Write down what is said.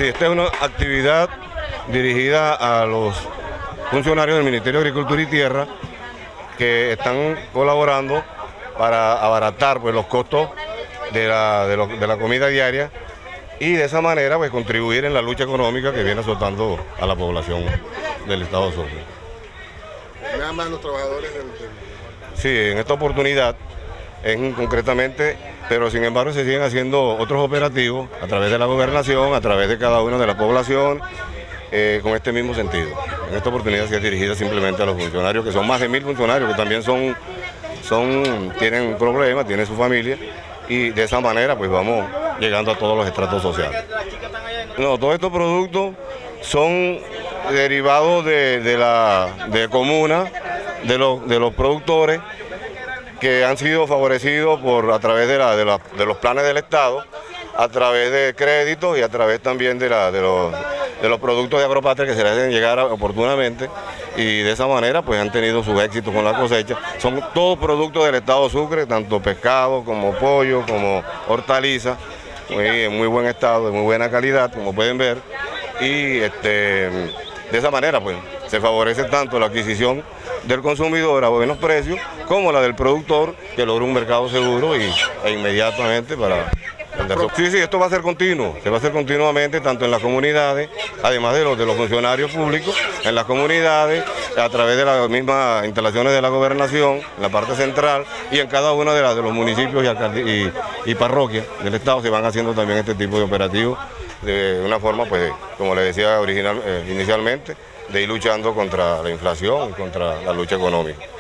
Sí, esta es una actividad dirigida a los funcionarios del Ministerio de Agricultura y Tierra que están colaborando para abaratar pues, los costos de la comida diaria y de esa manera pues, contribuir en la lucha económica que viene azotando a la población del estado Sucre. Nada más los trabajadores del... Sí, en esta oportunidad, concretamente, pero sin embargo se siguen haciendo otros operativos a través de la gobernación, a través de cada una de la población, con este mismo sentido. En esta oportunidad se es dirigida simplemente a los funcionarios, que son más de 1000 funcionarios, que también tienen problemas, tienen su familia, y de esa manera pues vamos llegando a todos los estratos sociales. No, todos estos productos son derivados de comunas, de los productores, que han sido favorecidos a través de los planes del Estado, a través de créditos y a través también de los productos de Agropatria que se les hacen llegar oportunamente, y de esa manera pues han tenido sus éxitos con la cosecha. Son todos productos del estado Sucre, tanto pescado como pollo, como hortalizas, en muy buen estado, de muy buena calidad, como pueden ver, y de esa manera pues se favorece tanto la adquisición del consumidor a buenos precios como la del productor, que logra un mercado seguro e inmediatamente para vender. Sí, esto va a ser continuo, se va a hacer continuamente tanto en las comunidades, además de los funcionarios públicos, en las comunidades, a través de las mismas instalaciones de la gobernación, en la parte central, y en cada uno de los municipios y parroquias del estado se van haciendo también este tipo de operativos de una forma, pues, como les decía inicialmente, de ir luchando contra la inflación y contra la lucha económica.